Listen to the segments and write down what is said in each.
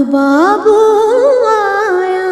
बाबू आया।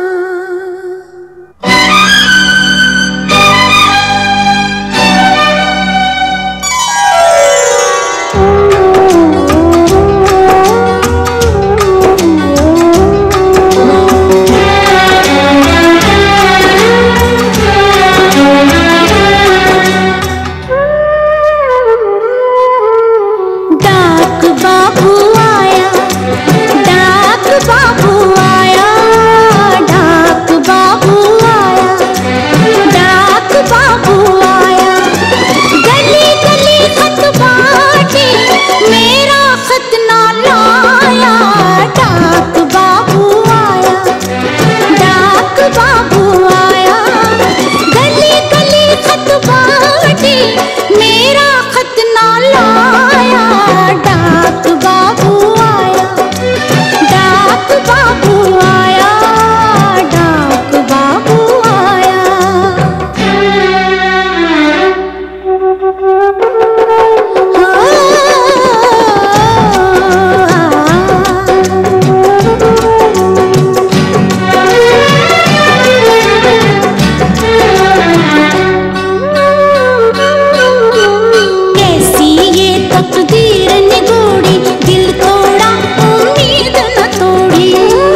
डाक बाबू आया, डाक बाबू आया, डाक बाबू आया, डाक बाबू आया। गली गली खत बांटे, मेरा खत ना लाया। डाक बाबू आया, डाक बाबू आया। गली गली खत बांटे, मेरा खत ना लाया। डाक बाबू आया, डाक बाबू आया, डाक बाबू आया। कैसी ये तकदीर निगोड़ी, दिल तोड़ा उम्मीद न तोड़ी।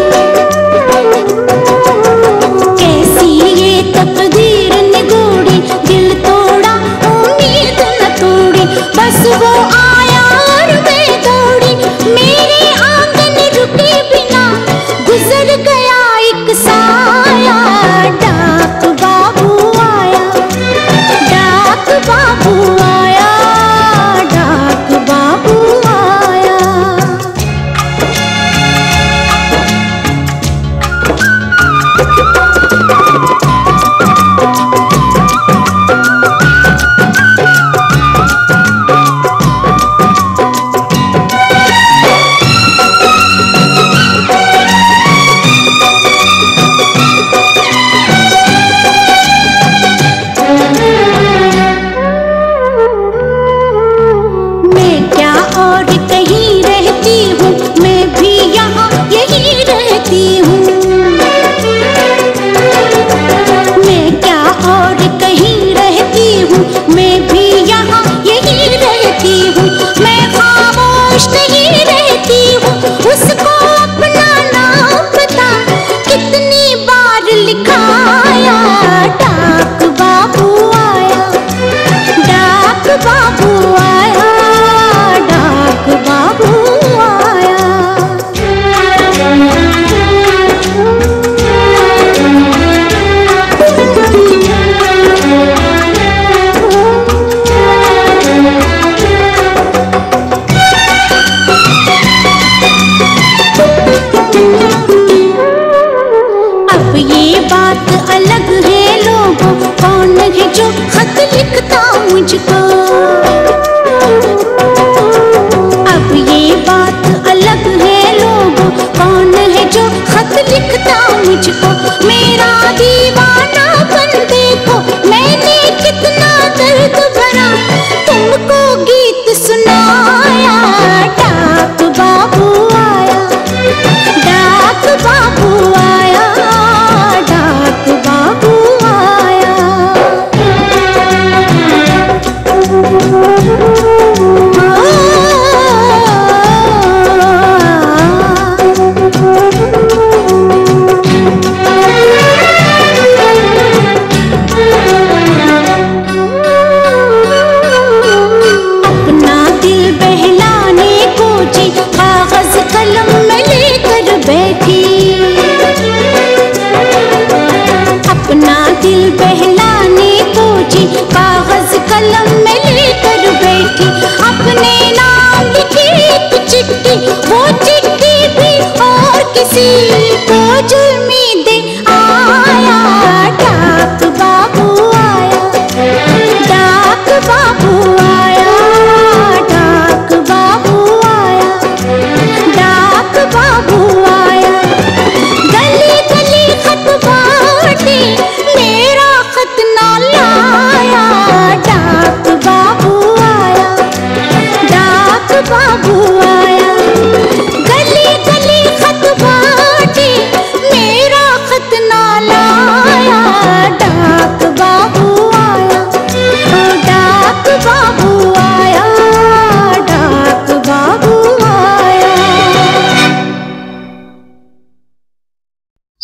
कैसी ये तकदीर निगोड़ी, दिल तोड़ा उम्मीद न तोड़ी। बस वो आया और मैं दौड़ी, मेरे आंगन रुके बिना गुजर गया एक साया। डाक बाबू आया, डाक बाबू आया, डाक बाबू आया। मैं क्या और कहीं रहती हूँ, मैं भी यहाँ यही रहती हूँ। मैं क्या और कहीं रहती हूँ, मैं भी यहाँ यही रहती हूँ। मैं खामोश नहीं रहती हूँ, उसको अपना नाम पता कितनी बार लिखाया। डाक बाबू आया, डाक बाबू आया, डाक बाबू आया। अब ये बात अलग है लोगों, कौन है जो खत लिखता मुझको। अब ये बात अलग है लोगों, कौन है जो खत लिखता मुझको। मेरा दीवानापन देखो, मैंने कितना दर्द भरा तुमको गीत सुनाया। डाक बाबू आया, डाक बाबू आया, डाक बाबू आया। अपना दिल बहलाने को जी कागज कलम में लेकर बैठी। अपना दिल बहलाने को जी कागज कलम में लेकर बैठी। अपने नाम लिखी एक चिट्ठी, वो चिट्ठी भी और किसी को जुल्मी दे आया। डाक बाबू आया, डाक बाबू आया, डाक बाबू आया, डाक बाबू आया। गली गली खत बांटे, मेरा खत ना लाया। डाक बाबू आया, डाक बाबू आया। गली गली खत बांटे,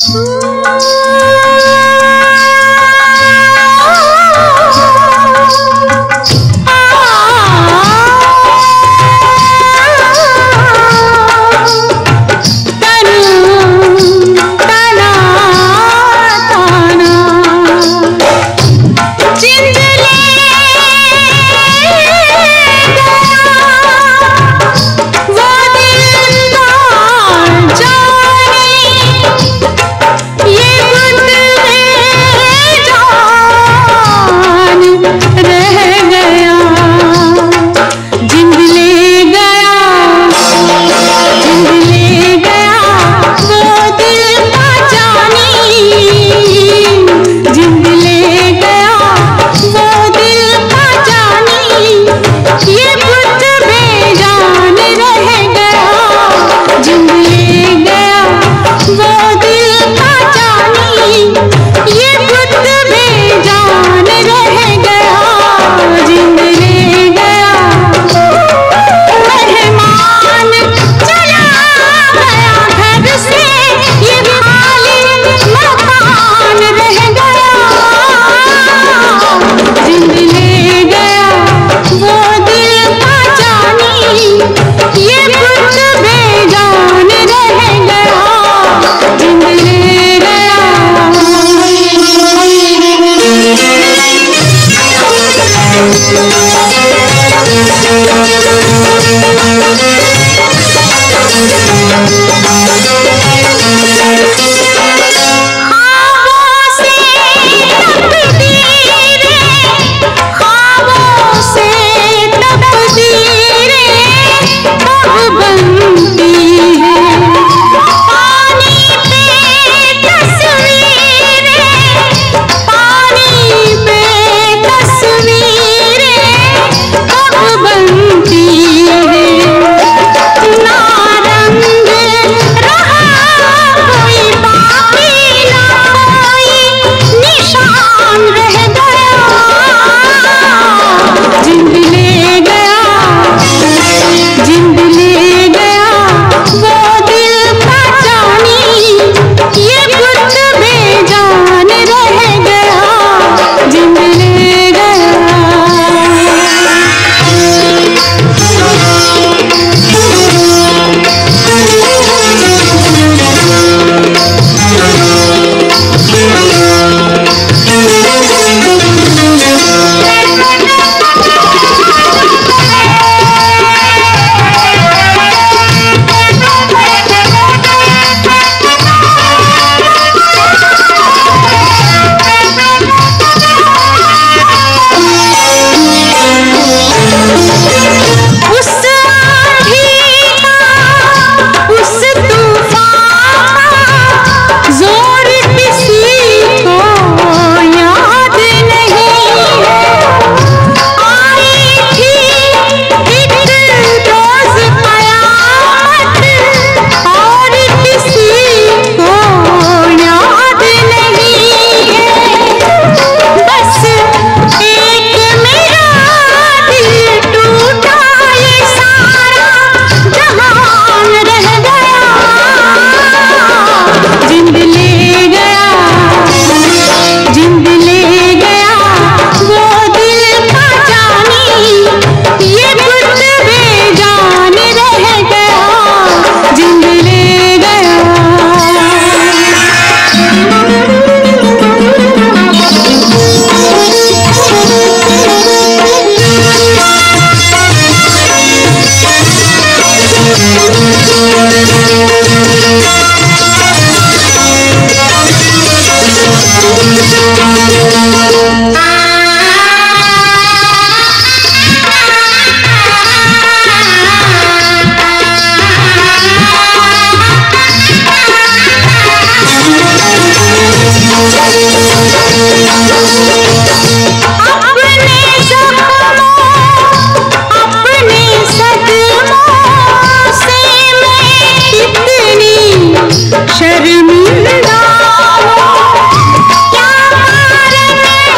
शर्मिंदा क्या कारण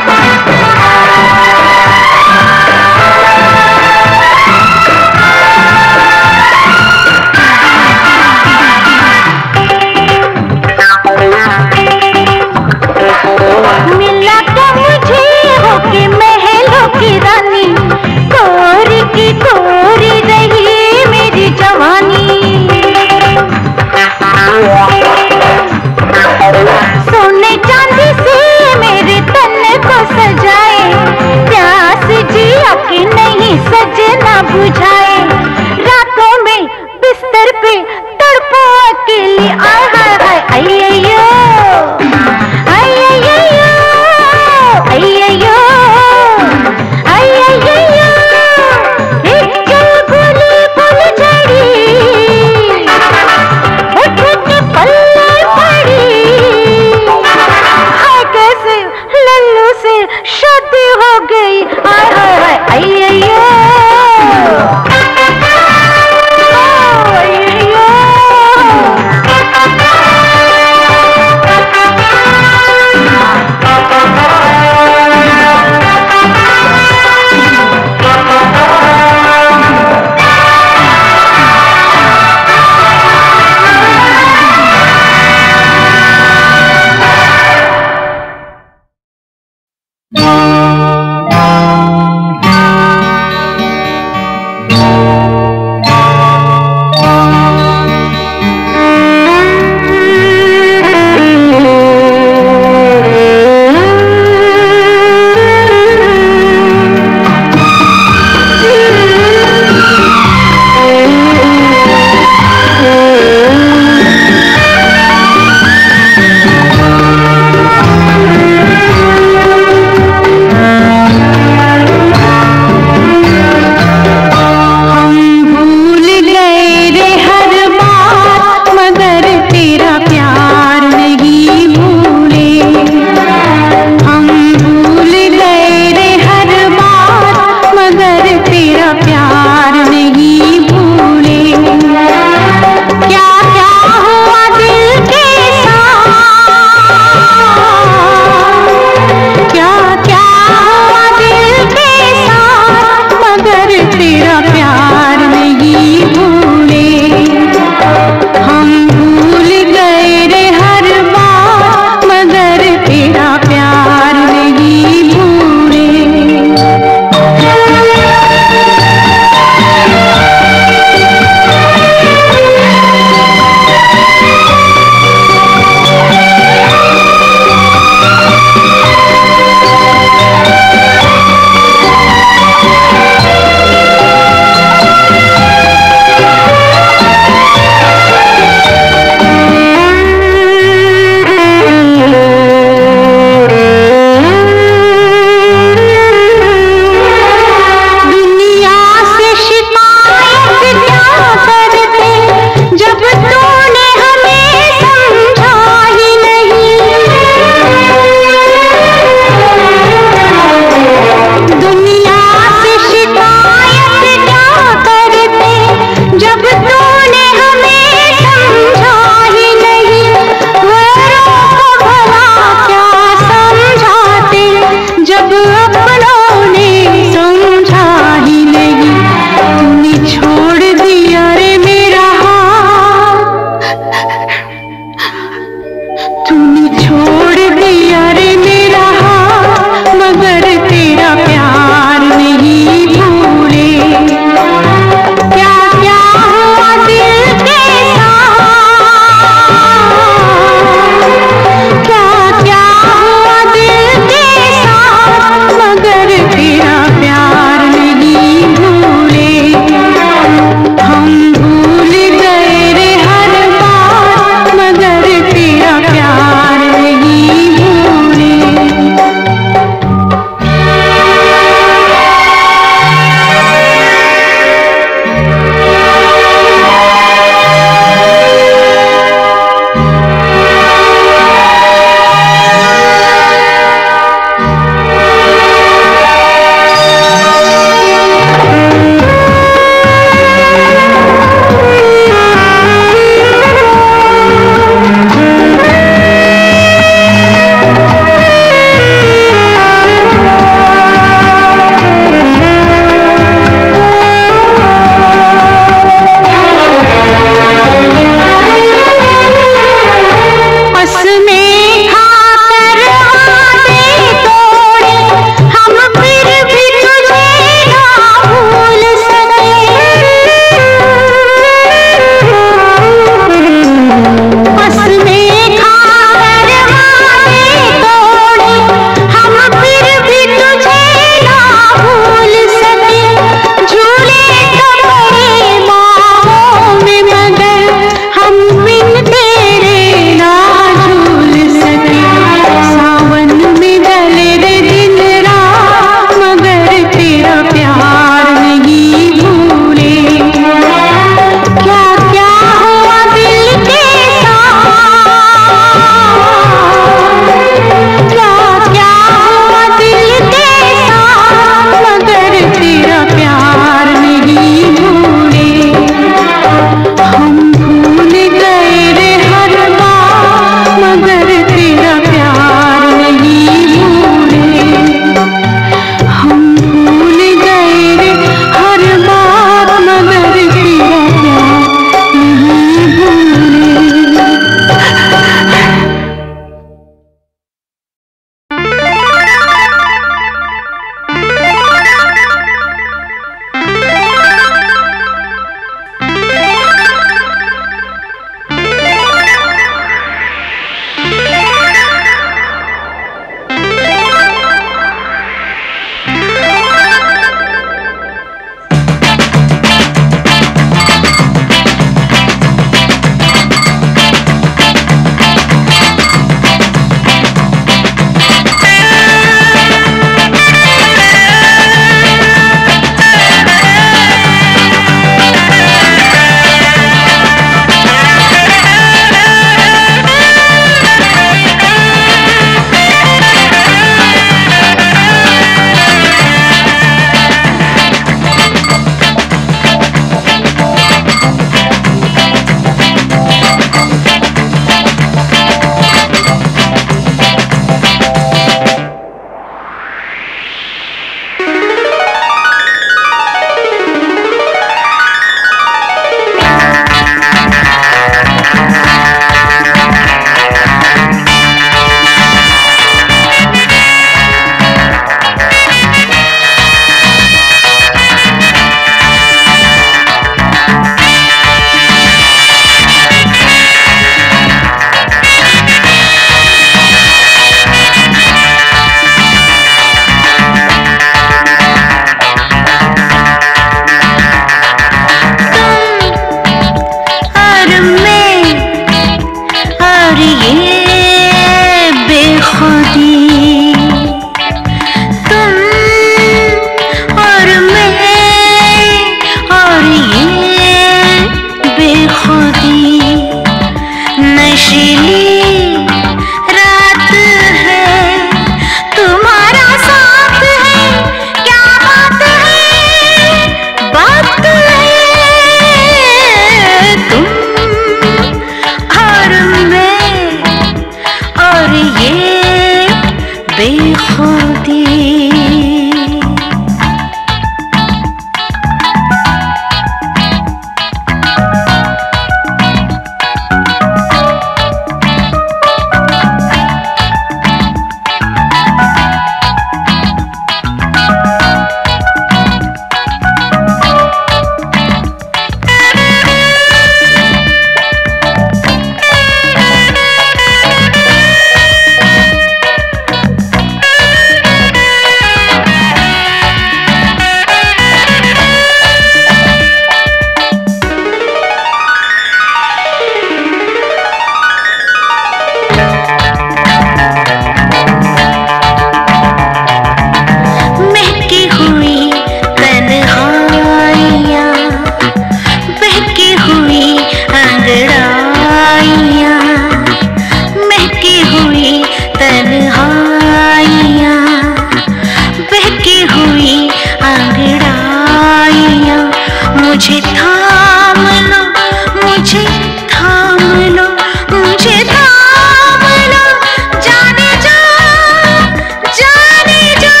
महकी हुई तन्हाइयाँ, बहकी हुई अंगड़ाइयाँ, मुझे थाम लो, मुझे थाम लो, मुझे थाम लो, जाने जा, जाने जा।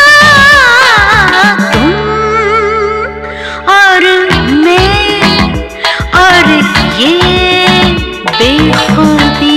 तुम और मैं और ये बेखुदी।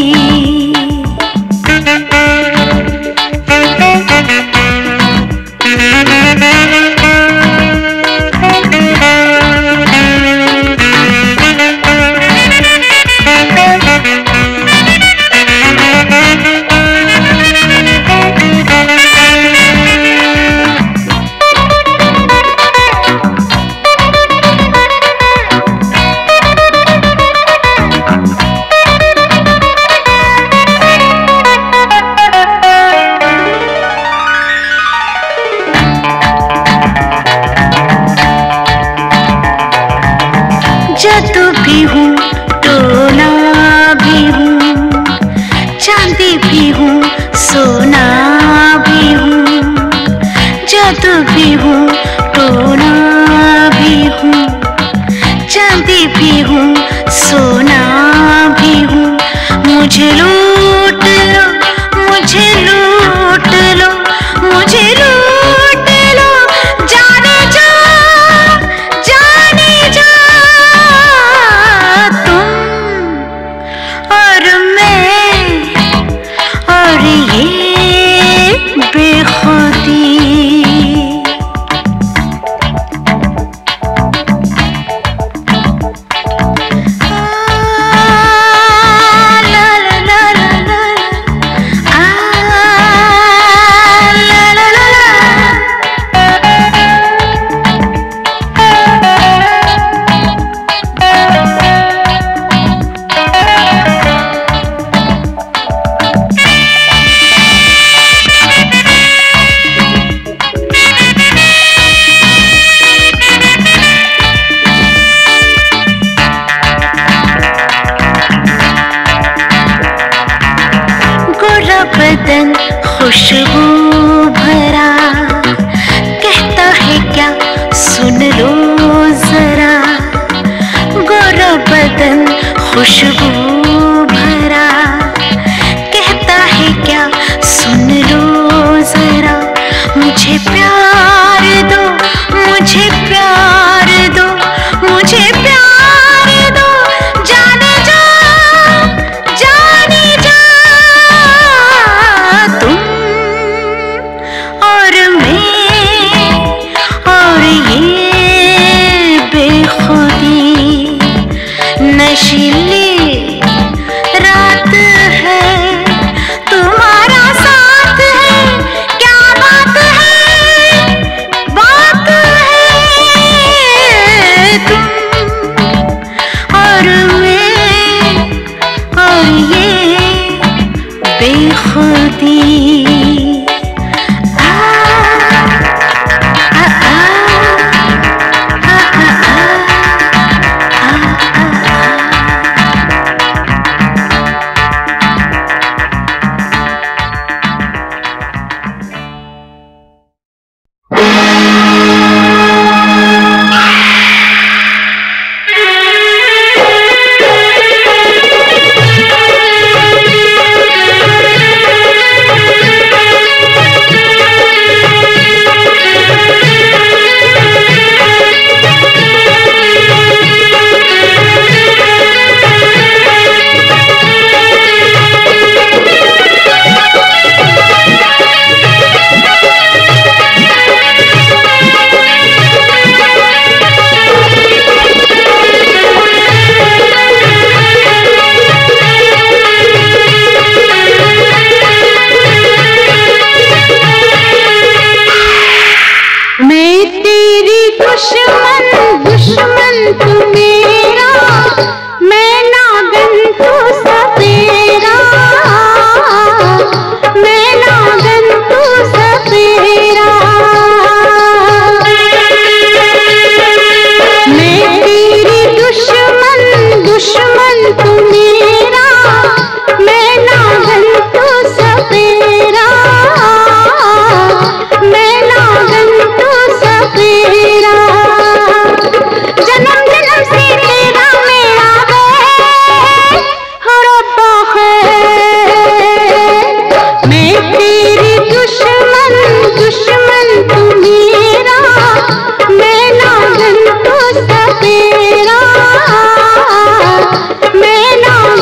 जादू भी हूँ, टोना भी हूँ, चांदी भी हूँ, सोना भी हूँ। जादू भी हूँ, टोना भी हूँ, चांदी भी हूँ, सोना भी हूँ। मुझे लूट लो, मुझे लूट लो, मुझे लूट लो, जाने जा, जाने जा। तुम और मैं और ये बेखुदी। बदन खुशबू भरा, कहता है क्या सुन लो जरा। गोरा बदन खुशबू भरा, कहता है क्या सुन लो जरा। मुझे प्यार दो, मुझे प्यार दो, मुझे प्यार दो, जाने जा, जाने जा। तुम और मैं और ये बेखुदी। नशीली रात है, तुम्हारा साथ है, क्या बात है, बात है। तुम और मैं और ये बेखुदी। तू मेरा, मैं नागन तू सपेरा, मैं नागन तू सपेरा। जन्म जन्म से तेरा मेरा है, हो रब्बा है। मैं तेरी दुश्मन दुश्मन तू मेरा, मैं नागन तू सपेरा, मैं नागन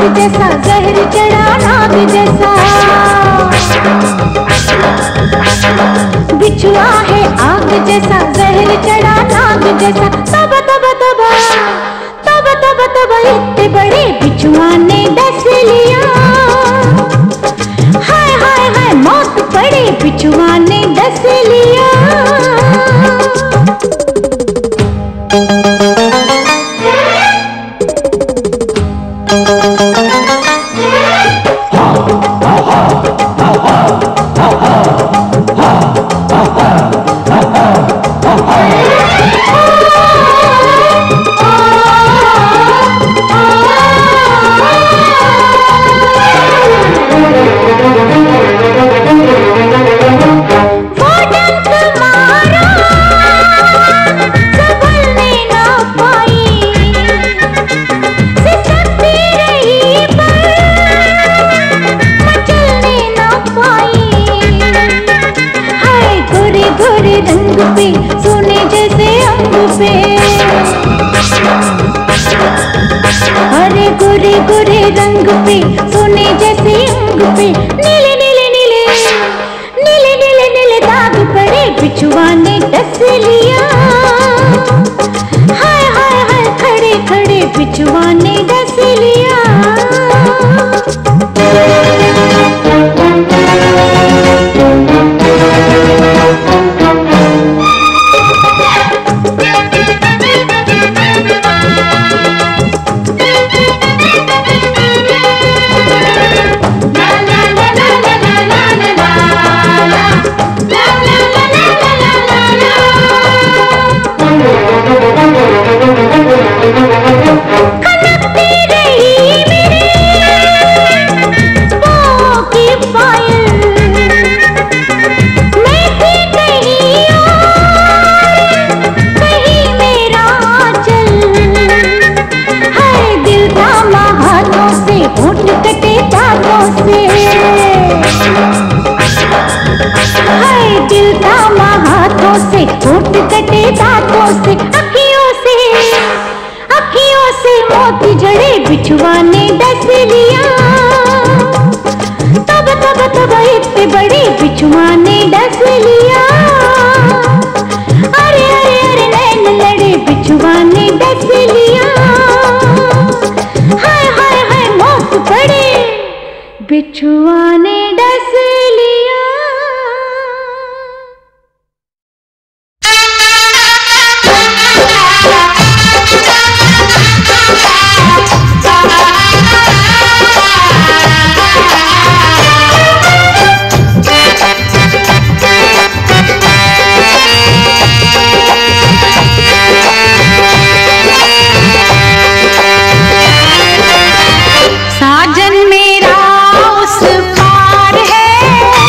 जैसा, जहर चढ़ा नाग जैसा। बिछुआ है आग जैसा, जहर चढ़ा नाग जैसा। तब तब तब तब तब तब इतने बड़े बिछुआ ने डस लिया। हाय हाय हाय मौत पड़े, बिछुआ ने डस लिया। सोने जैसे अंग पे, अरे गोरे गोरे रंग पे, सोने जैसे अंग पे, नीले नीले नीले नीले नीले नीले दाग पड़े, बिछुआ ने डस लिया। हाय हाय हाय खड़े खड़े बिछुआ ने डस लिया। दिल थामा हाथों से, होठ कटे दांतों से, अखियों से मोती जड़े, बिछुआ ने डस लिया। तब तब तब इतने बड़े बिछुआ ने डस लिया। अरे अरे अरे नैन लड़े, बिछुआ ने डस लिया। हाय हाय हाय मौत पड़े, बिछुआ ने डस लिया। साजन मेरा उस पार है,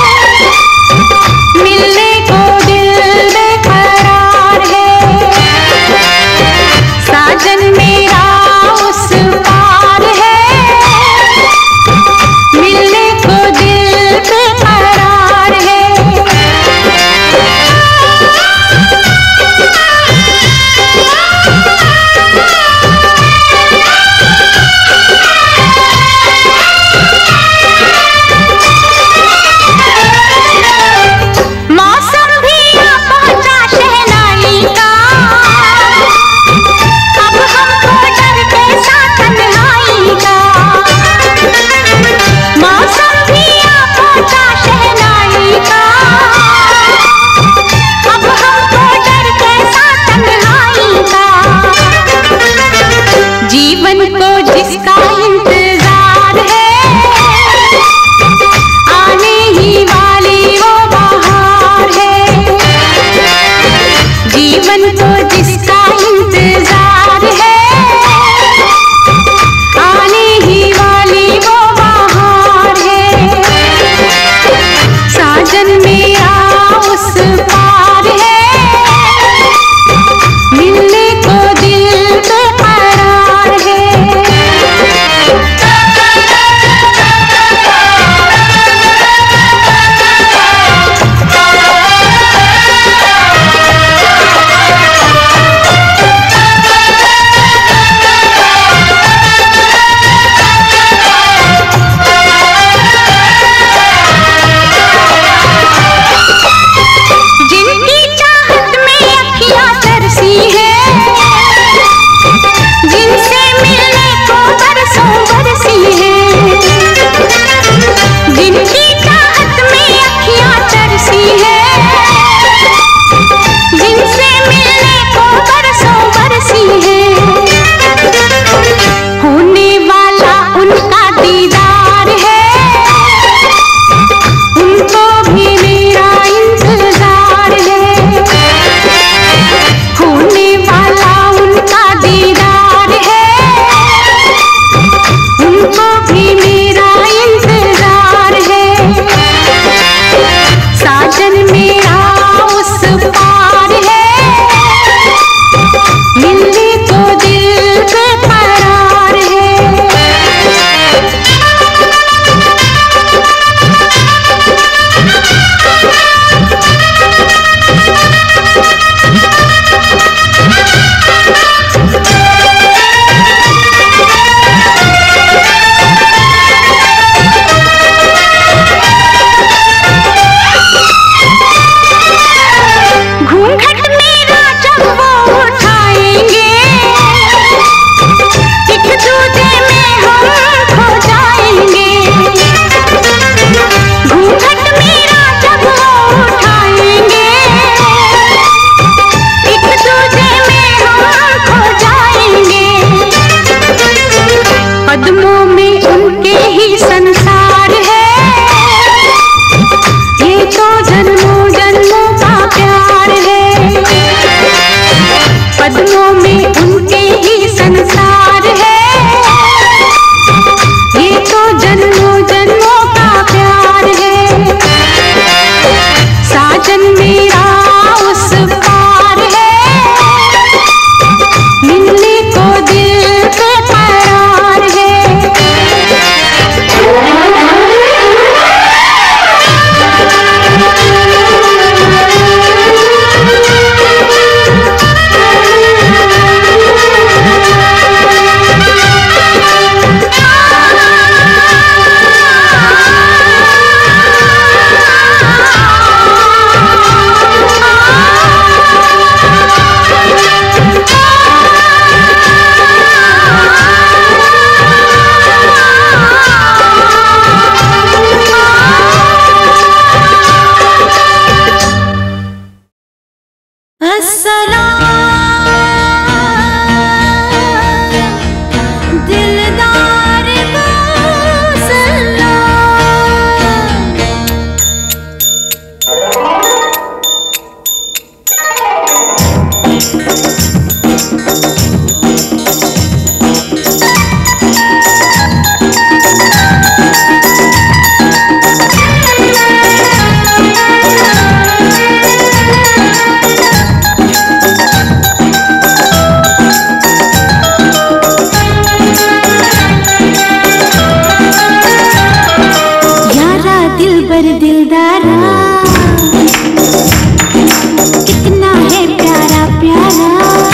दिलबर दिलदारा कितना है प्यारा प्यारा,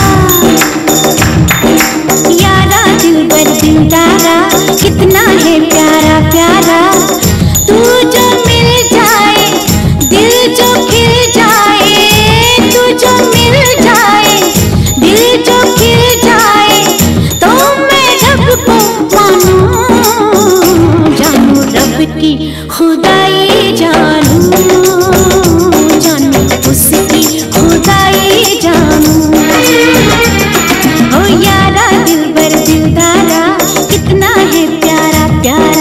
यारा दिलबर दिलदारा कितना है प्यारा प्यारा। तू जो मिल जाए दिल जो खिल जाए, तू जो मिल जाए दिल जो खिल जाए, तो मैं रब को मानूं, जानू रब की खुदाई जानू, जानू उसकी खुदाई जानू। ओ यारा दिलबर दिलदारा कितना है प्यारा प्यारा।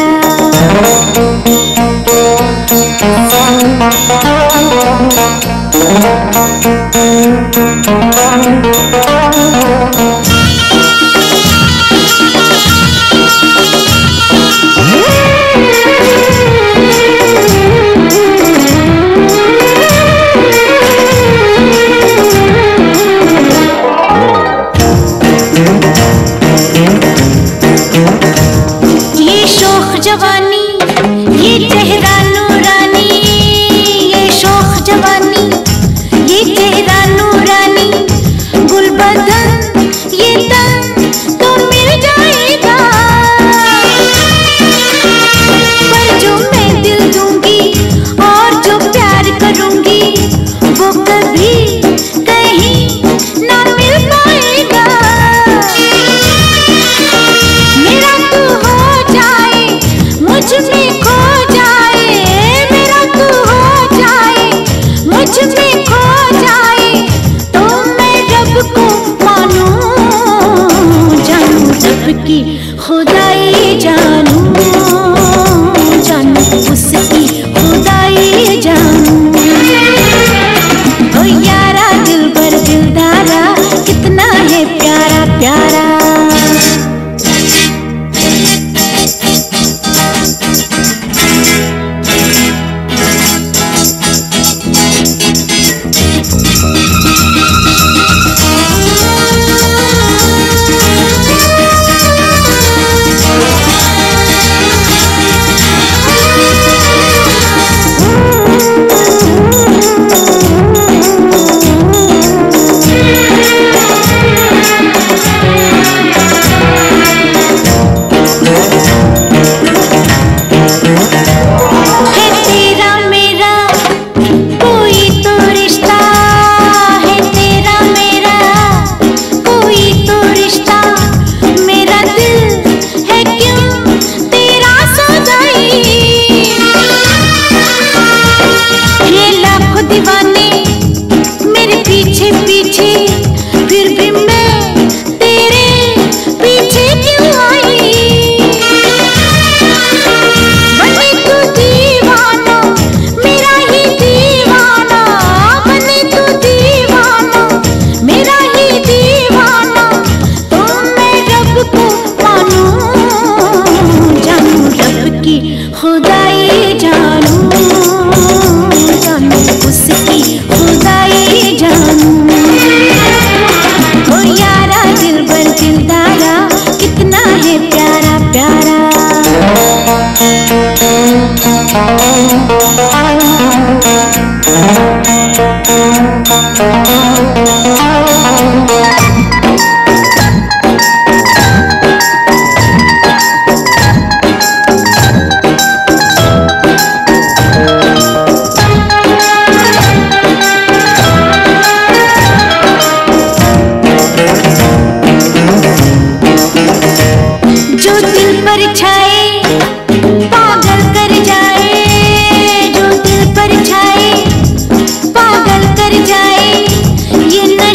ये शोख जवानी ये चेहरा नूरानी, ये शोख जवानी ये चेहरा नूरानी, गुलबदन ये तन तो मिल जाएगा, पर जो मैं दिल दूंगी और जो प्यार करूंगी वो कभी कहीं ना मिल पाएगा। मेरा तू हो जाए मुझ में खो जाए, मेरा तू हो जाए मुझ में खो जाए, तो मैं रब को मानूं, जानू रब की खुदाई जानू, जानू उसकी खुदाई जानू। ओ यारा दिलबर दिलदारा कितना है प्यारा प्यारा। दीवाने मेरे पीछे पीछे, फिर भी मैं तेरे पीछे क्यों आई। बने तू दीवाना मेरा ही दीवाना, बने तू दीवाना मेरा ही दीवाना, तो मैं रब को मानूं, जानू रब की खुदाई जानू, जानू उसकी खुदाई जानू। ओ यारा दिलबर दिलदारा कितना है प्यारा प्यारा। जो दिल पर छाए पागल कर जाए, जो दिल पर छाए पागल कर जाए, ये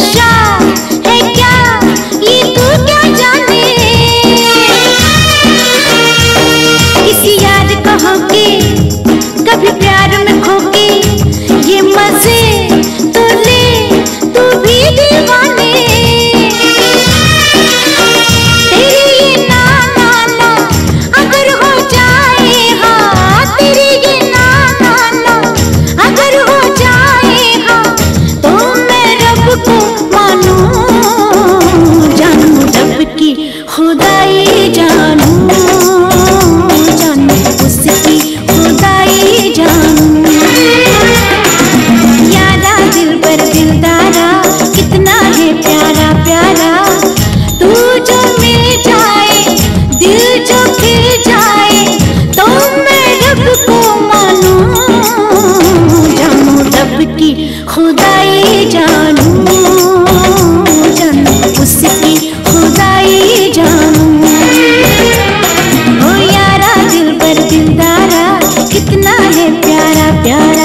प्यारा